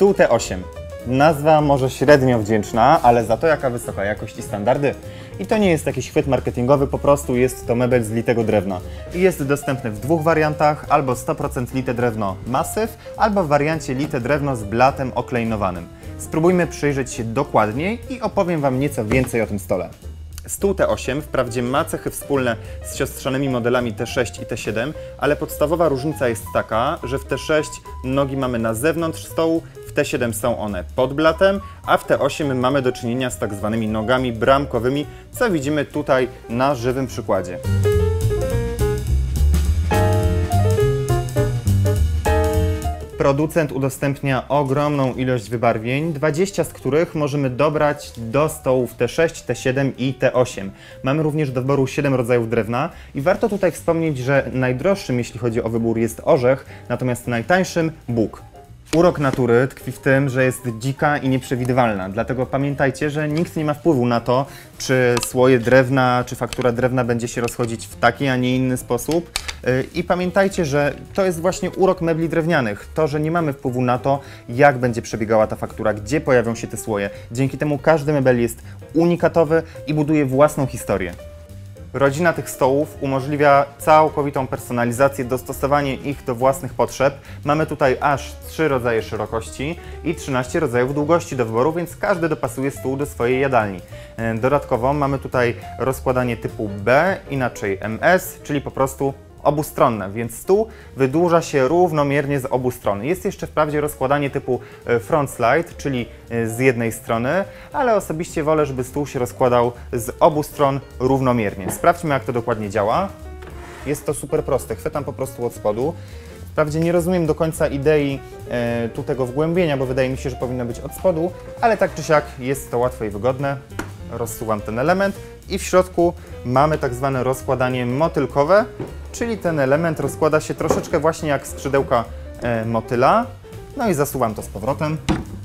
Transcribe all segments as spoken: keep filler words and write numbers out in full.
Stół T osiem. Nazwa może średnio wdzięczna, ale za to jaka wysoka jakość i standardy. I to nie jest jakiś chwyt marketingowy, po prostu jest to mebel z litego drewna. I jest dostępny w dwóch wariantach, albo sto procent lite drewno masyw, albo w wariancie lite drewno z blatem oklejnowanym. Spróbujmy przyjrzeć się dokładniej i opowiem Wam nieco więcej o tym stole. Stół T osiem wprawdzie ma cechy wspólne z siostrzanymi modelami T sześć i T siedem, ale podstawowa różnica jest taka, że w T sześć nogi mamy na zewnątrz stołu, w T siedem są one pod blatem, a w T osiem mamy do czynienia z tak zwanymi nogami bramkowymi, co widzimy tutaj na żywym przykładzie. Producent udostępnia ogromną ilość wybarwień, dwadzieścia z których możemy dobrać do stołów T sześć, T siedem i T osiem. Mamy również do wyboru siedem rodzajów drewna i warto tutaj wspomnieć, że najdroższym, jeśli chodzi o wybór, jest orzech, natomiast najtańszym bóg. Urok natury tkwi w tym, że jest dzika i nieprzewidywalna, dlatego pamiętajcie, że nikt nie ma wpływu na to, czy słoje drewna, czy faktura drewna będzie się rozchodzić w taki, a nie inny sposób. I pamiętajcie, że to jest właśnie urok mebli drewnianych, to, że nie mamy wpływu na to, jak będzie przebiegała ta faktura, gdzie pojawią się te słoje. Dzięki temu każdy mebel jest unikatowy i buduje własną historię. Rodzina tych stołów umożliwia całkowitą personalizację, dostosowanie ich do własnych potrzeb. Mamy tutaj aż trzy rodzaje szerokości i trzynaście rodzajów długości do wyboru, więc każdy dopasuje stół do swojej jadalni. Dodatkowo mamy tutaj rozkładanie typu B, inaczej M S, czyli po prostu obustronne, więc stół wydłuża się równomiernie z obu stron. Jest jeszcze wprawdzie rozkładanie typu front slide, czyli z jednej strony, ale osobiście wolę, żeby stół się rozkładał z obu stron równomiernie. Sprawdźmy, jak to dokładnie działa. Jest to super proste, chwytam po prostu od spodu. Wprawdzie nie rozumiem do końca idei e, tu tego wgłębienia, bo wydaje mi się, że powinno być od spodu, ale tak czy siak jest to łatwe i wygodne. Rozsuwam ten element i w środku mamy tak zwane rozkładanie motylkowe, czyli ten element rozkłada się troszeczkę właśnie jak skrzydełka e, motyla. No i zasuwam to z powrotem.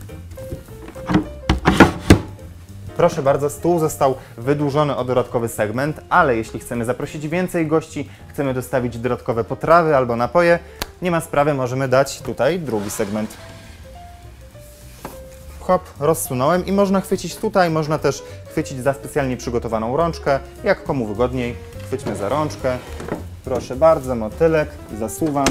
Proszę bardzo, stół został wydłużony o dodatkowy segment, ale jeśli chcemy zaprosić więcej gości, chcemy dostawić dodatkowe potrawy albo napoje, nie ma sprawy, możemy dać tutaj drugi segment. Hop, rozsunąłem i można chwycić tutaj, można też chwycić za specjalnie przygotowaną rączkę, jak komu wygodniej. Chwyćmy za rączkę, proszę bardzo, motylek, zasuwam.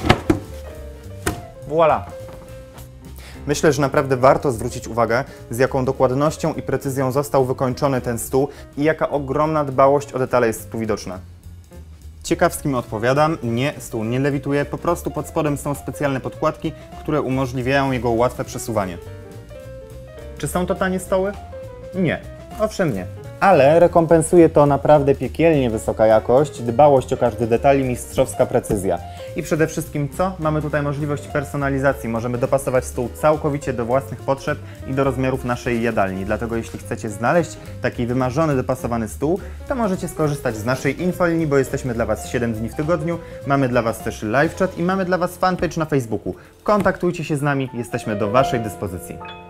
Voilà! Myślę, że naprawdę warto zwrócić uwagę, z jaką dokładnością i precyzją został wykończony ten stół i jaka ogromna dbałość o detale jest tu widoczna. Ciekawskim odpowiadam, nie, stół nie lewituje, po prostu pod spodem są specjalne podkładki, które umożliwiają jego łatwe przesuwanie. Czy są to tanie stoły? Nie, owszem nie. Ale rekompensuje to naprawdę piekielnie wysoka jakość, dbałość o każdy detal i mistrzowska precyzja. I przede wszystkim co? Mamy tutaj możliwość personalizacji. Możemy dopasować stół całkowicie do własnych potrzeb i do rozmiarów naszej jadalni. Dlatego jeśli chcecie znaleźć taki wymarzony, dopasowany stół, to możecie skorzystać z naszej infolinii, bo jesteśmy dla Was siedem dni w tygodniu. Mamy dla Was też live chat i mamy dla Was fanpage na Facebooku. Kontaktujcie się z nami, jesteśmy do Waszej dyspozycji.